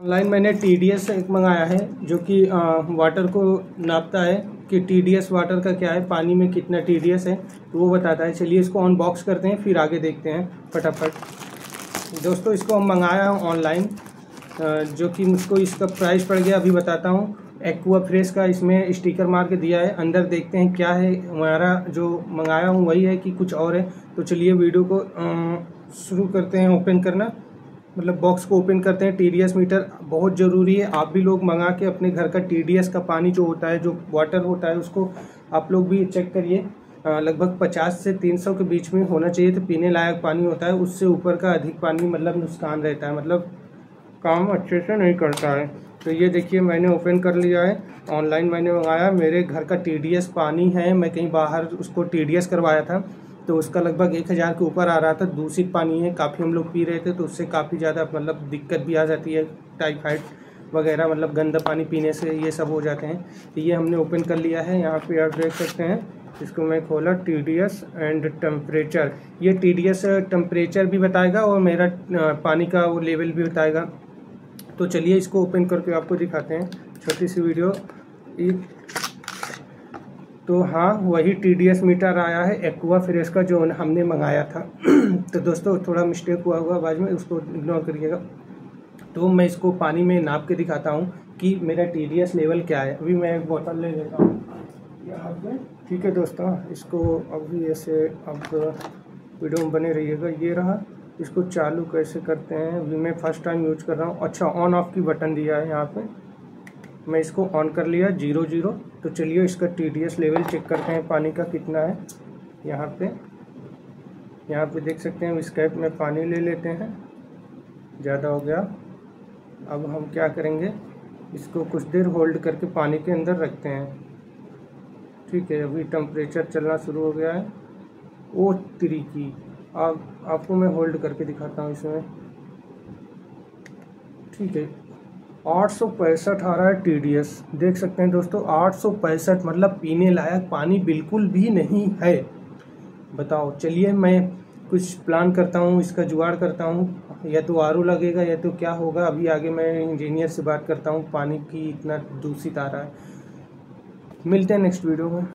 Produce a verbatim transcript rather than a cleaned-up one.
Online मैंने T D S एक मंगाया है जो कि वाटर को नापता है कि टी डी एस वाटर का क्या है, पानी में कितना टी डी एस है तो वो बताता है। चलिए इसको अनबॉक्स करते हैं फिर आगे देखते हैं फटाफट। दोस्तों इसको हम मंगाया ऑनलाइन, जो कि मुझको इसका प्राइस पड़ गया अभी बताता हूँ। एक्वा फ्रेश का इसमें स्टिकर मार के दिया है। अंदर देखते हैं क्या है। हमारा जो मंगाया हूँ वही है कि कुछ और है। तो चलिए वीडियो को शुरू करते हैं। ओपन करना मतलब बॉक्स को ओपन करते हैं। टी डी एस मीटर बहुत ज़रूरी है। आप भी लोग मंगा के अपने घर का टी डी एस का पानी जो होता है, जो वाटर होता है, उसको आप लोग भी चेक करिए। लगभग पचास से तीन सौ के बीच में होना चाहिए तो पीने लायक पानी होता है। उससे ऊपर का अधिक पानी मतलब नुकसान रहता है, मतलब काम अच्छे से नहीं करता है। तो ये देखिए मैंने ओपन कर लिया है। ऑनलाइन मैंने मंगाया। मेरे घर का टी डी एस पानी है, मैं कहीं बाहर उसको टी डी एस करवाया था तो उसका लगभग एक हज़ार के ऊपर आ रहा था। दूषित पानी है, काफ़ी हम लोग पी रहे थे तो उससे काफ़ी ज़्यादा मतलब दिक्कत भी आ जाती है, टाइफाइड वगैरह, मतलब गंदा पानी पीने से ये सब हो जाते हैं। तो ये हमने ओपन कर लिया है। यहाँ पे आप देख सकते हैं, इसको मैं खोला, T D S and temperature. ये टी डी एस टेम्परेचर भी बताएगा और मेरा पानी का वो लेवल भी बताएगा। तो चलिए इसको ओपन करके आपको दिखाते हैं, छोटी सी वीडियो। एक तो हाँ, वही टी डी एस मीटर आया है एक्वा फ्रेश का जो हमने मंगाया था। तो दोस्तों थोड़ा मिस्टेक हुआ हुआ आवाज़ में, उसको इग्नोर करिएगा। तो मैं इसको पानी में नाप के दिखाता हूँ कि मेरा टी डी एस लेवल क्या है। अभी मैं एक बोतल ले लेता हूँ यहाँ पे। ठीक है दोस्तों, इसको अभी ऐसे अब वीडियो में बने रहिएगा। ये रहा। इसको चालू कैसे करते हैं, अभी मैं फर्स्ट टाइम यूज कर रहा हूँ। अच्छा, ऑन ऑफ की बटन दिया है यहाँ पे। मैं इसको ऑन कर लिया, जीरो जीरो। तो चलिए इसका T D S level check करते हैं, पानी का कितना है। यहाँ पे यहाँ पे देख सकते हैं, इस कैप में पानी ले लेते हैं। ज़्यादा हो गया। अब हम क्या करेंगे, इसको कुछ देर होल्ड करके पानी के अंदर रखते हैं। ठीक है, अभी टेम्परेचर चलना शुरू हो गया है। ओ तरीकी, आप आपको मैं होल्ड करके दिखाता हूँ इसमें। ठीक है, आठ सौ पैंसठ आ रहा है टी डी एस। देख सकते हैं दोस्तों, आठ सौ पैंसठ मतलब पीने लायक पानी बिल्कुल भी नहीं है। बताओ। चलिए मैं कुछ प्लान करता हूँ, इसका जुगाड़ करता हूँ। या तो आर ओ लगेगा या तो क्या होगा। अभी आगे मैं इंजीनियर से बात करता हूँ। पानी की इतना दूषित आ रहा है। मिलते हैं नेक्स्ट वीडियो में।